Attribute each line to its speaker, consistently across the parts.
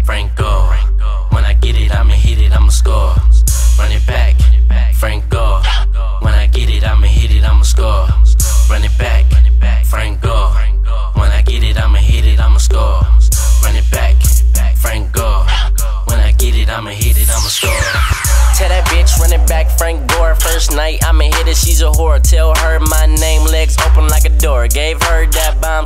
Speaker 1: Franco. When I get it, I'ma hit it, I'ma score. Run it back, Franco. When I get it, I'ma hit it, I'ma score. Run it back, Franco. When I get it, I'ma hit it, I'ma score. Run it back, Franco. When I get it, I'ma hit it, I'ma score. Tell that bitch, run it back, Frank Gore. First night, I'ma hit it, she's a whore. Tell her my name, legs open like a door. Gave her that bomb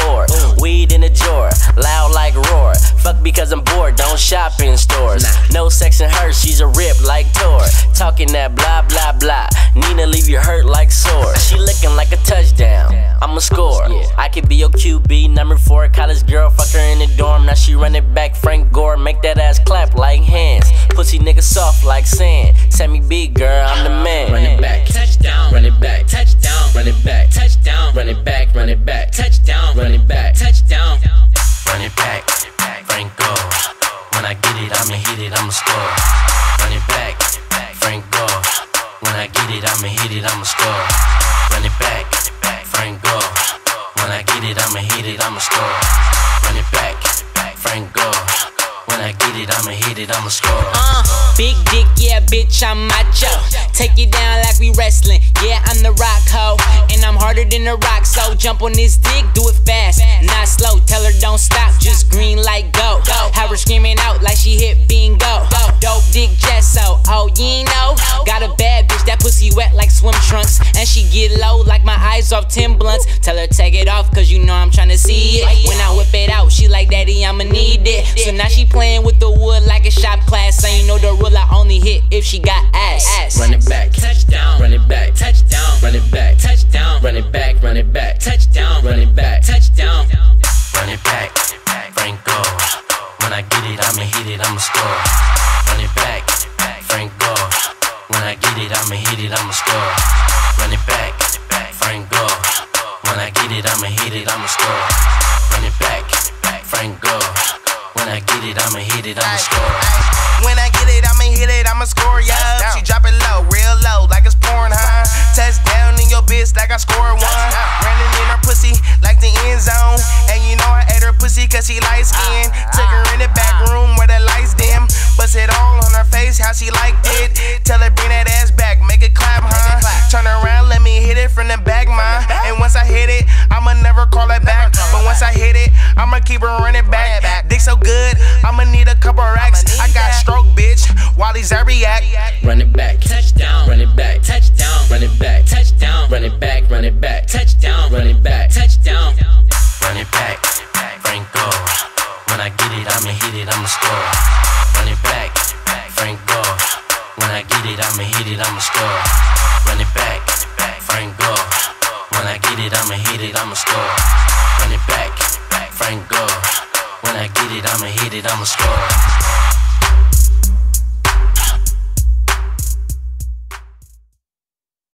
Speaker 1: C4. Weed in a drawer, loud like roar. Fuck because I'm bored, don't shop in stores. No sex in her, she's a rip like Tor. Talking that blah blah blah. Nina leave you hurt like sore. She looking like a touchdown, I'ma score. I could be your QB, number 4, college girl. Fuck her in the dorm, now she run it back, Frank Gore. Make that ass clap like hands. Pussy nigga soft like sand. Sammy B, girl, I'm the man. Run it back, touchdown. Run it back, touchdown. Run it back, touchdown. Run it back, run it back, touchdown. Run it back, touchdown. Run it back, Franco. When I get it, I'ma hit it, I'ma score. Run it back, Franco. When I get it, I'ma hit it, I'ma score. Run it back, Franco. When I get it, I'ma hit it, I'ma score. Run it back, Franco. When I get it, I'ma hit it, I'ma score.
Speaker 2: Big dick, yeah, bitch, I'm macho. Take it down like we wrestling. Yeah, I'm the rock hoe, and I'm harder than the rock. So jump on this dick, do it fast, not slow. Tell her don't stop, just green light go. Have her screaming out like she hit bingo. Dope dick Jesso, oh you ain't know. Got a bad bitch, that pussy wet like swim trunks, and she get low like my eyes off 10 blunts. Tell her take it off, cause you know I'm tryna see it. When I whip it out, she like daddy, I'ma need it. So now she playing with the wood like a shop class. Ain't know the rule, I only hit if she got ass.
Speaker 1: Run it back, touchdown. Run it back, touchdown. Run it back, touchdown. Run it back, run it back, touchdown. Run it back, touchdown. Run it back, Franco. When I get it, I'ma hit it, I'ma score. Run it back, Franco. When I get it, I'ma hit it, I'ma score. Run it back, Franco. When I get it, I'ma hit it, I'ma score. Run it back, Franco. When I get it, I'ma hit it, I'ma score.
Speaker 3: When I get it, I'ma hit it, I'ma score, yeah. She drop it low, real low, like it's pouring, huh? Touchdown in your bitch like I scored one. Running in her pussy like the end zone. And you know I ate her pussy cause she light skin. Took her in the back room where the lights dim. Bust it all on her face, how she liked it. Tell her bring that ass back, make it clap, huh? Turn around, let me hit it from the back, ma. And once I hit it, I'ma never call it back. But once I hit it, I'ma keep her running back. Dick so good, I'ma need a couple racks. I got stroke, bitch, while these I react.
Speaker 1: Run it back, touchdown. Run it back, touchdown. Run it back, touchdown. Run it back, run it back, touchdown. Run it back, touchdown. Run it back, Franco. When I get it, I'ma hit it, I'ma score. Run it back, Franco. When I get it, I'ma hit it, I'ma score. Run it back, Franco. When I get it, I'ma hit it, I'ma score. Run it back, Franco. When I get it, I'ma hit it, I'ma score.